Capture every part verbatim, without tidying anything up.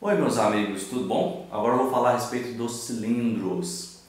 Oi meus amigos, tudo bom? Agora eu vou falar a respeito dos cilindros.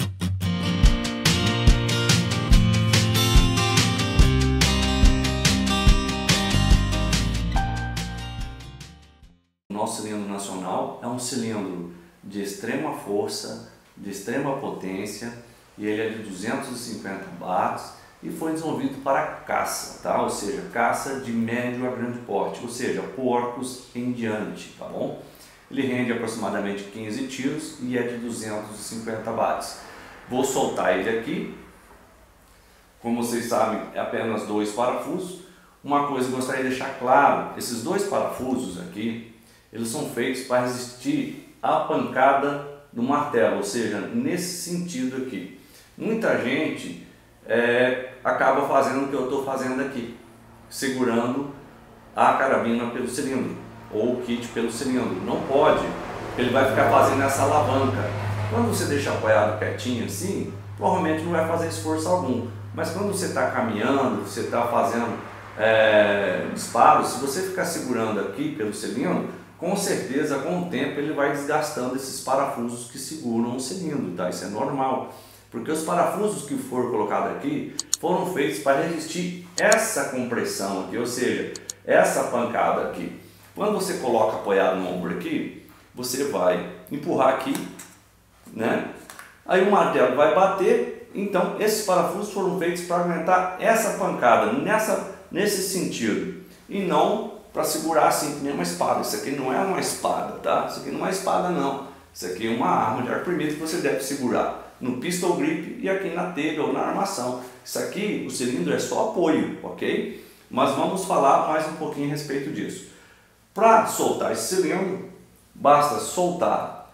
O nosso cilindro nacional é um cilindro de extrema força, de extrema potência, e ele é de duzentos e cinquenta watts e foi desenvolvido para caça, tá? Ou seja, caça de médio a grande porte, ou seja, porcos em diante, tá bom? Ele rende aproximadamente quinze tiros e é de duzentos e cinquenta watts. Vou soltar ele aqui. Como vocês sabem, é apenas dois parafusos. Uma coisa que eu gostaria de deixar claro, esses dois parafusos aqui, eles são feitos para resistir à pancada do martelo, ou seja, nesse sentido aqui. Muita gente é, acaba fazendo o que eu estou fazendo aqui, segurando a carabina pelo cilindro ou o kit pelo cilindro. Não pode, ele vai ficar fazendo essa alavanca. Quando você deixa apoiado quietinho assim, provavelmente não vai fazer esforço algum. Mas quando você está caminhando, você está fazendo é, disparos, se você ficar segurando aqui pelo cilindro, com certeza com o tempo ele vai desgastando esses parafusos que seguram o cilindro, tá? Isso é normal, porque os parafusos que foram colocados aqui foram feitos para resistir essa compressão aqui, ou seja, essa pancada aqui. Quando você coloca apoiado no ombro aqui, você vai empurrar aqui, né? Aí o martelo vai bater. Então esses parafusos foram feitos para aguentar essa pancada, nessa, nesse sentido, e não para segurar assim que nem uma espada. Isso aqui não é uma espada, tá? Isso aqui não é espada não. Isso aqui é uma arma de arco-permesso que você deve segurar no pistol grip e aqui na telha ou na armação. Isso aqui, o cilindro é só apoio, ok? Mas vamos falar mais um pouquinho a respeito disso. Para soltar esse cilindro, basta soltar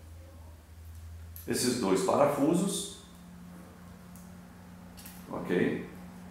esses dois parafusos, ok?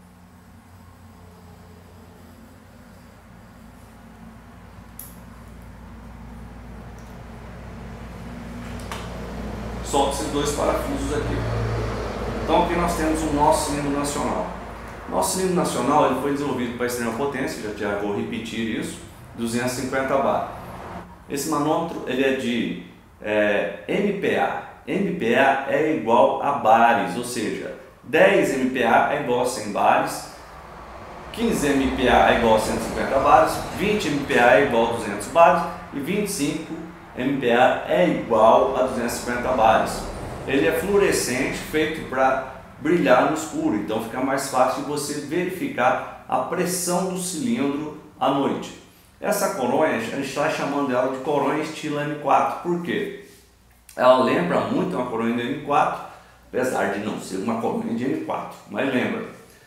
Solta esses dois parafusos aqui. Então aqui nós temos o nosso cilindro nacional. Nosso cilindro nacional ele foi desenvolvido para extrema potência, já, já vou repetir isso, duzentos e cinquenta watts. Esse manômetro ele é de é, M P A. M P A é igual a bares, ou seja, dez M P A é igual a cem bares, quinze M P A é igual a cento e cinquenta bares, vinte M P A é igual a duzentos bares e vinte e cinco M P A é igual a duzentos e cinquenta bares. Ele é fluorescente, feito para brilhar no escuro, então fica mais fácil de você verificar a pressão do cilindro à noite. Essa coronha, a gente está chamando ela de coronha estilo M quatro, por quê? Ela lembra muito uma coronha de M quatro, apesar de não ser uma coronha de M quatro, mas lembra.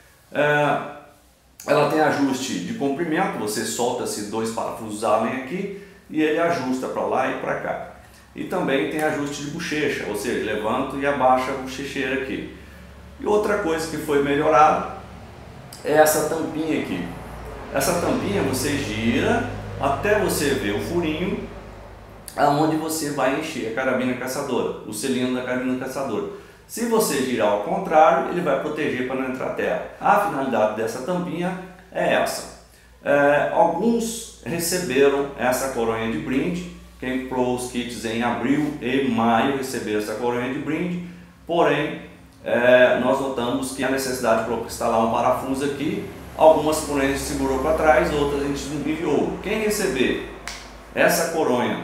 É, ela tem ajuste de comprimento, você solta esses dois parafusos Allen aqui e ele ajusta para lá e para cá. E também tem ajuste de bochecha, ou seja, levanto e abaixo a bochecheira aqui. E outra coisa que foi melhorada é essa tampinha aqui. Essa tampinha você gira até você ver o furinho aonde você vai encher a carabina caçadora, o cilindro da carabina caçadora. Se você girar ao contrário, ele vai proteger para não entrar terra. A finalidade dessa tampinha é essa. É, alguns receberam essa coronha de brinde. Quem comprou os kits em abril e maio receberam essa coronha de brinde. Porém, é, nós notamos que a necessidade para instalar um parafuso aqui, algumas coronhas segurou para trás, outras a gente enviou. Quem receber essa coronha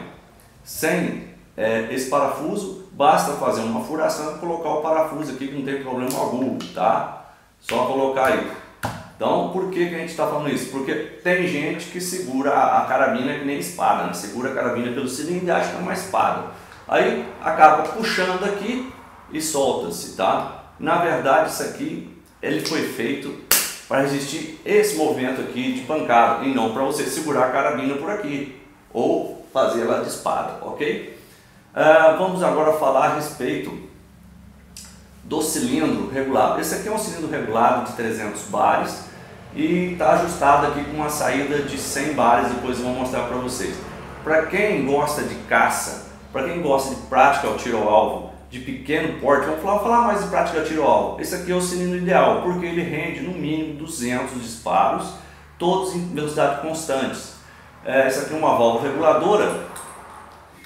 sem é, esse parafuso, basta fazer uma furação e colocar o parafuso aqui que não tem problema algum, tá? Só colocar aí. Então, por que, que a gente está falando isso? Porque tem gente que segura a, a carabina que nem espada, né? Segura a carabina pelo cilindro e acha que é uma espada. Aí acaba puxando aqui e solta-se, tá? Na verdade, isso aqui ele foi feito para resistir esse movimento aqui de pancada e não para você segurar a carabina por aqui ou fazer ela de espada, ok? Uh, vamos agora falar a respeito do cilindro regulado. Esse aqui é um cilindro regulado de trezentos bares e está ajustado aqui com uma saída de cem bares, depois eu vou mostrar para vocês. Para quem gosta de caça, para quem gosta de prática ao tiro ao alvo de pequeno porte, vamos falar, falar mais de prática ao tiro ao alvo. Esse aqui é o cilindro ideal, porque ele rende no mínimo duzentos disparos, todos em velocidade constantes. É, essa aqui é uma válvula reguladora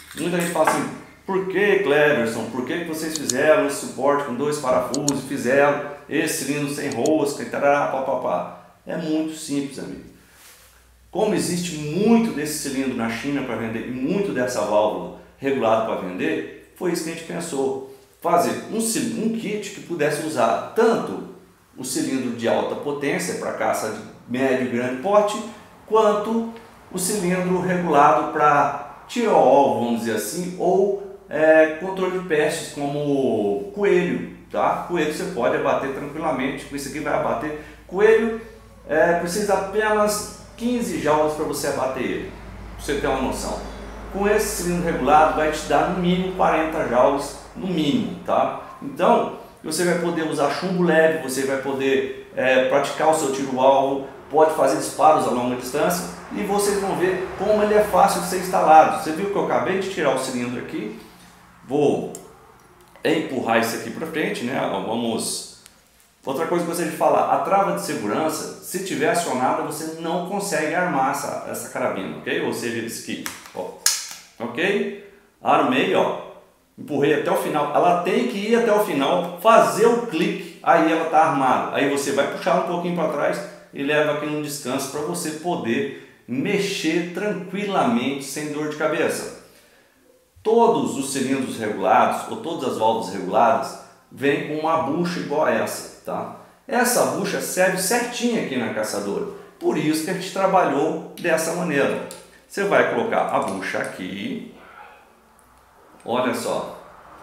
Muita gente fala assim, por que, Cleverson, por que vocês fizeram esse suporte com dois parafusos, fizeram esse cilindro sem rosca, e tarará, papapá? É muito simples, amigo. Como existe muito desse cilindro na China para vender e muito dessa válvula regulada para vender, foi isso que a gente pensou. Fazer um, um kit que pudesse usar tanto o cilindro de alta potência para caça de médio e grande porte, quanto o cilindro regulado para tiro ao alvo, vamos dizer assim, ou é, controle de pestes como coelho, tá? Coelho você pode abater tranquilamente, com isso aqui vai abater. Coelho é, precisa apenas quinze joules para você abater ele, para você ter uma noção. Com esse cilindro regulado vai te dar no mínimo quarenta joules, no mínimo, tá? Então você vai poder usar chumbo leve, você vai poder é, praticar o seu tiro-alvo, pode fazer disparos a longa distância e vocês vão ver como ele é fácil de ser instalado. Você viu que eu acabei de tirar o cilindro aqui, vou empurrar isso aqui para frente, né? Vamos. Outra coisa que eu gostaria de falar, a trava de segurança, se tiver acionada, você não consegue armar essa, essa carabina, ok? Ou seja, esse kit, ó. Ok? Armei, ó. Empurrei até o final, ela tem que ir até o final, fazer o clique, aí ela está armada. Aí você vai puxar um pouquinho para trás e leva aqui um descanso para você poder mexer tranquilamente, sem dor de cabeça. Todos os cilindros regulados, ou todas as válvulas reguladas, vêm com uma bucha igual a essa, tá? Essa bucha serve certinho aqui na caçadora, por isso que a gente trabalhou dessa maneira. Você vai colocar a bucha aqui. Olha só,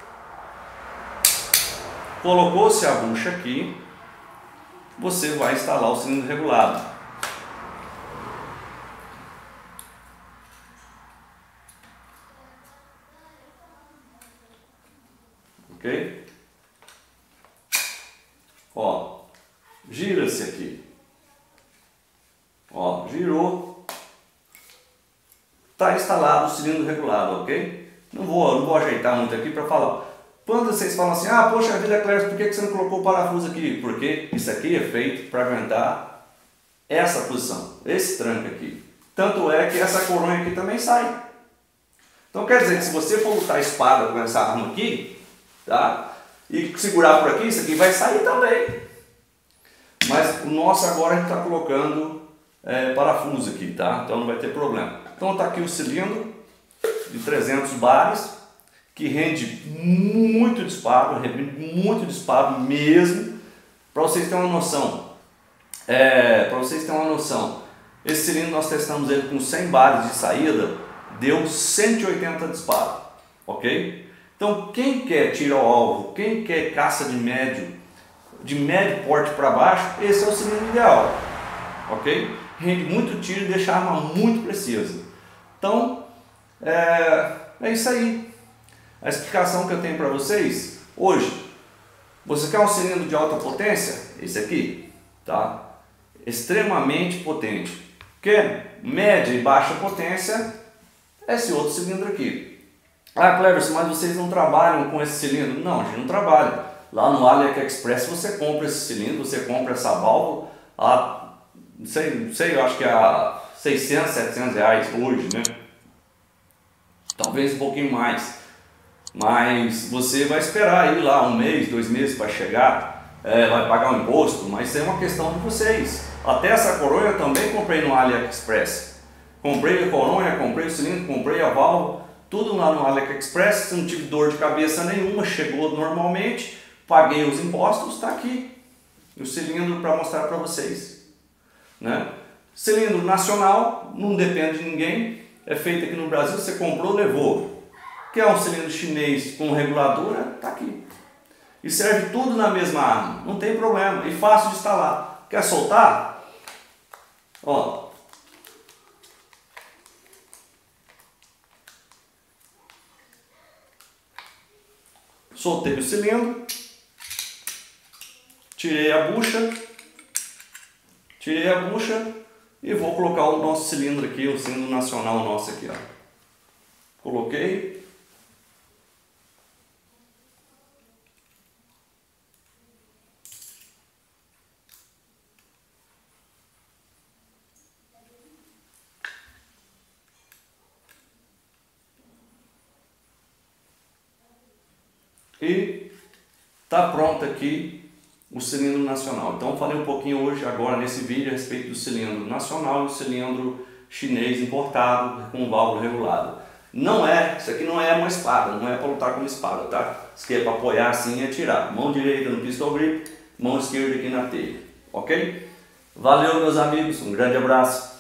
colocou-se a bucha aqui, você vai instalar o cilindro regulado. Ok? Ó, gira-se aqui. Ó, girou. Está instalado o cilindro regulado, ok? Não vou, não vou ajeitar muito aqui para falar. Quando vocês falam assim, ah, poxa vida, Cleverson, por que você não colocou o parafuso aqui? Porque isso aqui é feito para aguentar essa posição, esse tranco aqui. Tanto é que essa coronha aqui também sai. Então quer dizer que se você for lutar espada com essa arma aqui, tá? E segurar por aqui, isso aqui vai sair também. Mas o nosso agora a gente está colocando é, parafuso aqui, tá? Então não vai ter problema. Então está aqui o cilindro de trezentos bares, que rende muito disparo, rende muito disparo mesmo. Para vocês terem uma noção, é, para vocês terem uma noção, esse cilindro nós testamos ele com cem bares de saída, deu cento e oitenta disparos, ok? Então quem quer tiro ao alvo, quem quer caça de médio, de médio porte para baixo, esse é o cilindro ideal, ok? Rende muito tiro e deixa a arma muito precisa. Então, é, é isso aí. A explicação que eu tenho para vocês hoje. Você quer um cilindro de alta potência? Esse aqui, tá? Extremamente potente. Quer média e baixa potência? Esse outro cilindro aqui. Ah, Cleverson, mas vocês não trabalham com esse cilindro? Não, a gente não trabalha. Lá no AliExpress você compra esse cilindro, você compra essa válvula a, não sei, não sei, eu acho que a seiscentos, setecentos reais hoje, né? Talvez um pouquinho mais. Mas você vai esperar aí lá um mês, dois meses para chegar, é, vai pagar um imposto, mas isso é uma questão de vocês. Até essa coronha eu também comprei no AliExpress. Comprei a coronha, comprei o cilindro, comprei a válvula, tudo lá no AliExpress, não tive dor de cabeça nenhuma, chegou normalmente, paguei os impostos, está aqui o cilindro para mostrar para vocês, né? Cilindro nacional, não depende de ninguém, é feito aqui no Brasil, você comprou, levou. Quer um cilindro chinês com reguladora? Está aqui. E serve tudo na mesma arma, não tem problema, e fácil de instalar. Quer soltar? Ó. Soltei o cilindro, tirei a bucha, tirei a bucha e vou colocar o nosso cilindro aqui, o cilindro nacional nosso aqui, ó. Coloquei. e está pronto aqui o cilindro nacional. Então eu falei um pouquinho hoje, agora nesse vídeo, a respeito do cilindro nacional e o cilindro chinês importado com válvula regulada. Não é, isso aqui não é uma espada, não é para lutar com uma espada, tá? Isso aqui é para apoiar assim e atirar. Mão direita no pistol grip, mão esquerda aqui na telha, ok? Valeu, meus amigos, um grande abraço.